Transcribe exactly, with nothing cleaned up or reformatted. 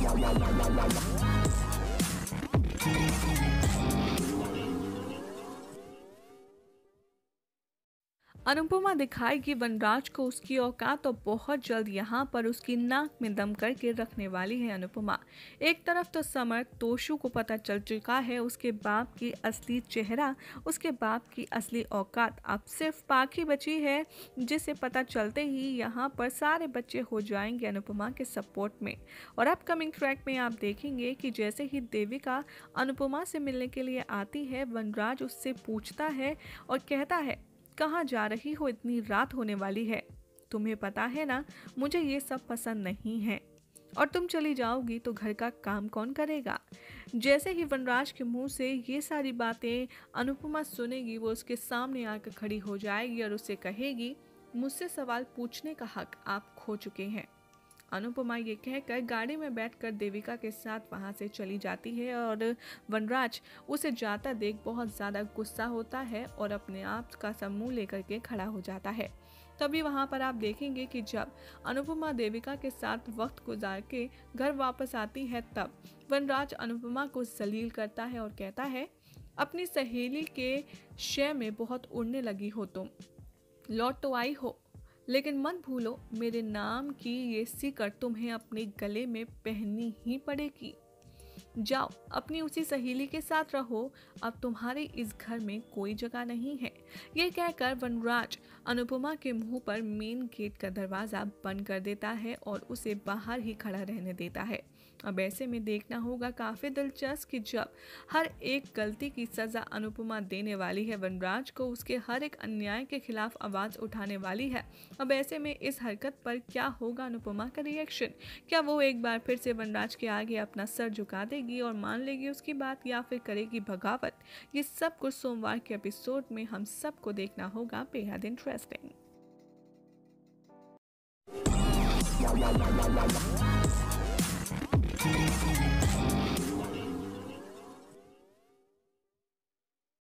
अनुपमा दिखाएगी वनराज को उसकी औकात और बहुत जल्द यहाँ पर उसकी नाक में दम करके रखने वाली है अनुपमा। एक तरफ तो समर तोशु को पता चल चुका है उसके बाप की असली चेहरा, उसके बाप की असली औकात। अब सिर्फ पाखी बची है जिसे पता चलते ही यहाँ पर सारे बच्चे हो जाएंगे अनुपमा के सपोर्ट में। और अपकमिंग ट्रैक में आप देखेंगे कि जैसे ही देविका अनुपमा से मिलने के लिए आती है, वनराज उससे पूछता है और कहता है, कहाँ जा रही हो, इतनी रात होने वाली है। तुम्हें पता है ना, मुझे ये सब पसंद नहीं है और तुम चली जाओगी तो घर का काम कौन करेगा। जैसे ही वनराज के मुंह से ये सारी बातें अनुपमा सुनेगी, वो उसके सामने आकर खड़ी हो जाएगी और उससे कहेगी, मुझसे सवाल पूछने का हक आप खो चुके हैं। अनुपमा ये कहकर गाड़ी में बैठकर देविका के साथ वहां से चली जाती है और वनराज उसे जाता देख बहुत ज़्यादा गुस्सा होता है और अपने आप का समूह लेकर के खड़ा हो जाता है। तभी वहां पर आप देखेंगे कि जब अनुपमा देविका के साथ वक्त गुजार के घर वापस आती है, तब वनराज अनुपमा को जलील करता है और कहता है, अपनी सहेली के शय में बहुत उड़ने लगी हो तुम, लौट तो आई हो, लेकिन मत भूलो मेरे नाम की ये सिकड़ तुम्हें अपने गले में पहननी ही पड़ेगी। जाओ अपनी उसी सहेली के साथ रहो, अब तुम्हारे इस घर में कोई जगह नहीं है। ये कहकर वनराज अनुपमा के मुंह पर मेन गेट का दरवाजा बंद कर देता है और उसे बाहर ही खड़ा रहने देता है। अब ऐसे में देखना होगा काफी दिलचस्प कि जब हर एक गलती की सजा अनुपमा देने वाली है वनराज को, उसके हर एक अन्याय के खिलाफ आवाज उठाने वाली है। अब ऐसे में इस हरकत पर क्या होगा अनुपमा का रिएक्शन? क्या वो एक बार फिर से वनराज के आगे अपना सर झुका देगी और मान लेगी उसकी बात, या फिर करेगी बगावत? ये सब कुछ सोमवार के एपिसोड में हम सबको देखना होगा। बेहद इंटरेस्टिंग।